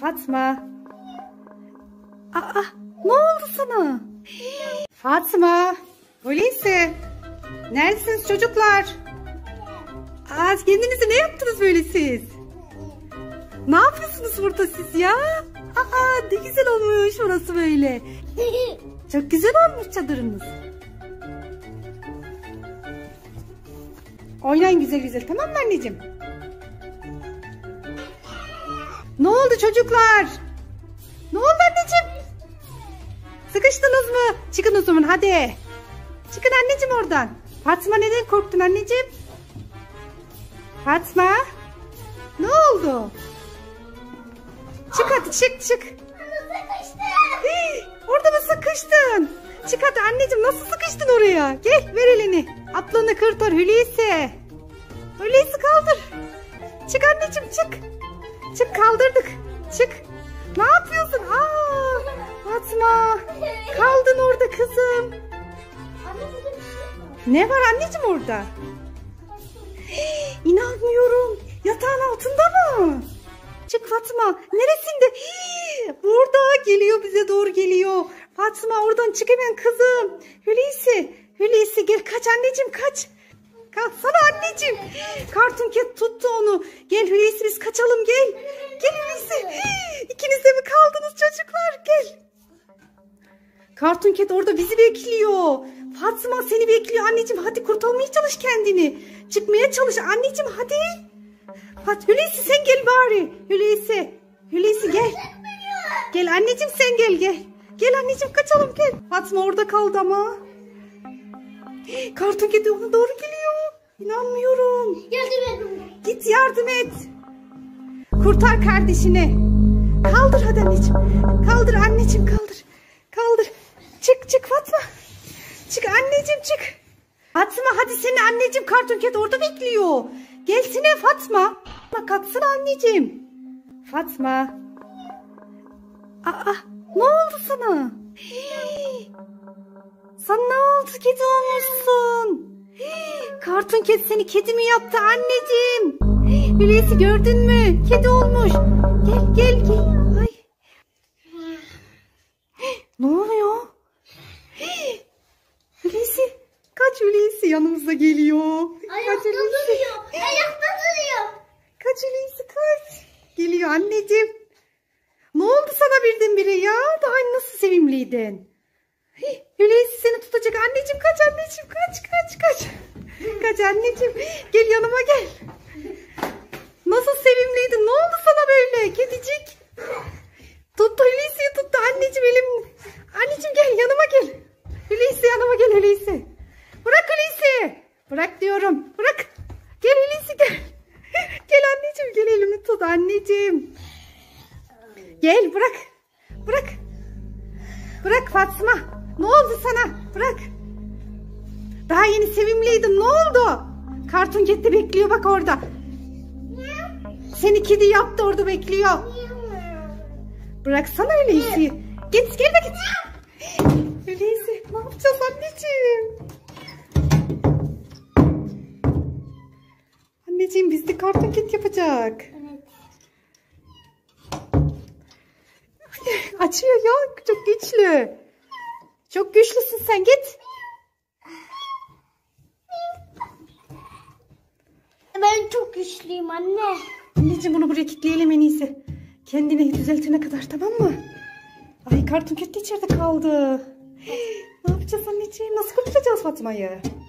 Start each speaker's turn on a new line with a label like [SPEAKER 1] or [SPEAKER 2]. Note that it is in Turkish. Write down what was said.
[SPEAKER 1] Fatma. Aa, ne oldu sana? Fatma. Hulusi. Neredesiniz çocuklar? Aa, kendinize ne yaptınız böyle siz? Ne yapıyorsunuz burada siz ya? Aa, ne güzel olmuş burası böyle. Çok güzel olmuş çadırınız. Oynayın güzel güzel, tamam mı anneciğim? Ne oldu çocuklar? Ne oldu anneciğim? Sıkıştınız mı? Çıkın o zaman hadi. Çıkın anneciğim oradan. Fatma, neden korktun anneciğim? Fatma. Ne oldu? Çık hadi, çık. Orada mı sıkıştın? Çık hadi anneciğim, nasıl sıkıştın oraya? Gel ver elini. Atlanı kurtar Hulusi. Hulusi kaldır. Çık anneciğim, çık. Çık, kaldırdık. Çık. Ne yapıyorsun? Aa, Fatma. Kaldın orada kızım. Ne var anneciğim orada? İnanmıyorum. Yatağın altında mı? Çık Fatma. Neresinde? Burada geliyor, bize doğru geliyor. Fatma oradan çık hemen kızım. Hulusi gel, kaç anneciğim, kaç. Kalksana anneciğim. Cartoon Cat tuttu onu. Gel Hulusi, biz kaçalım, gel. Gel Hulusi. İkiniz de mi kaldınız çocuklar? Gel. Cartoon Cat orada bizi bekliyor. Fatma seni bekliyor anneciğim. Hadi kurtarmaya çalış kendini. Çıkmaya çalış anneciğim, hadi. Hulusi sen gel bari. Hulusi gel. Gel anneciğim, sen gel. Gel anneciğim, kaçalım gel. Fatma orada kaldı ama. Cartoon Cat ona doğru geliyor. İnanmıyorum.
[SPEAKER 2] Yardım et.
[SPEAKER 1] Git yardım et. Kurtar kardeşini. Kaldır hadi anneciğim. Kaldır anneciğim, kaldır. Çık Fatma. Çık anneciğim, çık. Fatma hadi seni anneciğim, Cartoon Cat orada bekliyor. Gelsene Fatma. Kalksana anneciğim. Fatma. Aa, ne oldu sana? Sana ne oldu? Kedi olmuşsun. Cartoon Cat seni kedi mi yaptı anneciğim? Hulusi gördün mü? Kedi olmuş. Gel. Ay. Ne oluyor? Hulusi. Kaç Hulusi, yanımıza geliyor.
[SPEAKER 2] Ayakta duruyor.
[SPEAKER 1] Kaç Hulusi, kaç. Geliyor anneciğim. Ne oldu sana birdenbire ya? Daha nasıl sevimliydin? Hulusi seni tutacak anneciğim, kaç anneciğim, kaç. Kaç anneciğim, gel yanıma gel. Nasıl sevimliydin, ne oldu sana böyle kedicik? Tuttu Hulusi'yi, tuttu anneciğim elim. Anneciğim gel yanıma gel. Hulusi yanıma gel Hulusi. Bırak Hulusi. Bırak diyorum, bırak. Gel Hulusi gel. Gel anneciğim, gel elimi tut anneciğim. Gel bırak. Bırak Fatma. Ne oldu sana? Bırak. Daha yeni sevimliydin. Ne oldu? Cartoon Cat de bekliyor bak orada. Seni kedi yaptı, orada bekliyor. Bıraksana Hulusi'yi. Gel bak. Hulusi ne yapacağız anneciğim? Anneciğim biz de Cartoon Cat yapacak. Açıyor ya, çok güçlü. Çok güçlüsün sen, git.
[SPEAKER 2] Ben çok güçlüyüm anne.
[SPEAKER 1] Anneciğim bunu buraya kilitleyelim en iyisi. Kendini düzeltene kadar, tamam mı? Ay Cartoon Cat de içeride kaldı. Ne yapacağız anneciğim? Nasıl kurtaracağız Fatma'yı?